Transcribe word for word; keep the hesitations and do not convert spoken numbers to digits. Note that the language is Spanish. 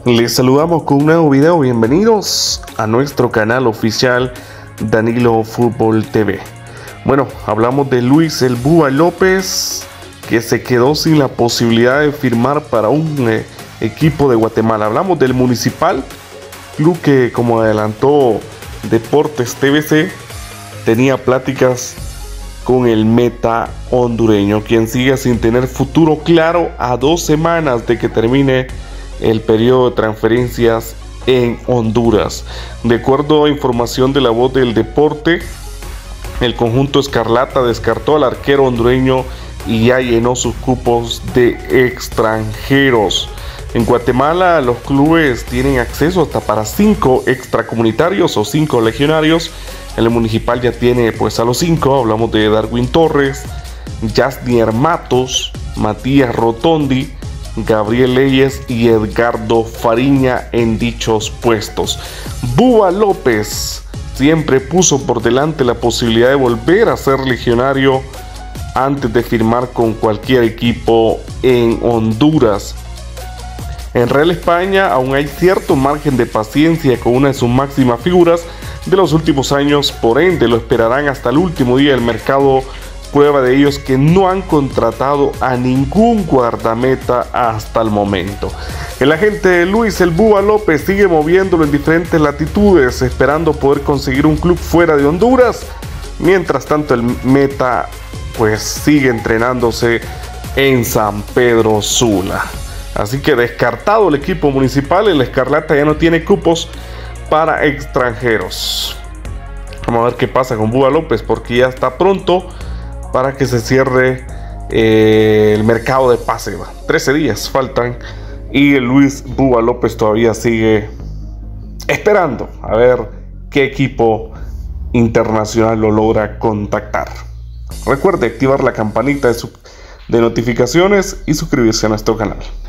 Les saludamos con un nuevo video. Bienvenidos a nuestro canal oficial Danilo Fútbol T V. Bueno, hablamos de Luis El Búa López, que se quedó sin la posibilidad de firmar para un eh, equipo de Guatemala. Hablamos del Municipal, club que, como adelantó Deportes T V C, tenía pláticas con el meta hondureño, quien sigue sin tener futuro claro a dos semanas de que termine el periodo de transferencias en Honduras. De acuerdo a información de La Voz del Deporte, el conjunto Escarlata descartó al arquero hondureño y ya llenó sus cupos de extranjeros. En Guatemala los clubes tienen acceso hasta para cinco extracomunitarios o cinco legionarios. El Municipal ya tiene pues a los cinco. Hablamos de Darwin Torres, Yasnier Matos, Matías Rotondi, Gabriel Leyes y Edgardo Fariña en dichos puestos. Búa López siempre puso por delante la posibilidad de volver a ser legionario antes de firmar con cualquier equipo en Honduras. En Real España aún hay cierto margen de paciencia con una de sus máximas figuras de los últimos años, por ende lo esperarán hasta el último día del mercado. Prueba de ellos que no han contratado a ningún guardameta hasta el momento. El agente Luis El Búa López sigue moviéndolo en diferentes latitudes, esperando poder conseguir un club fuera de Honduras. Mientras tanto, el meta pues sigue entrenándose en San Pedro Sula. Así que descartado el equipo municipal, el Escarlata ya no tiene cupos para extranjeros. Vamos a ver qué pasa con Búa López, porque ya está pronto para que se cierre eh, el mercado de pase. trece días faltan y Luis Búa López todavía sigue esperando a ver qué equipo internacional lo logra contactar. Recuerde activar la campanita de, su, de notificaciones y suscribirse a nuestro canal.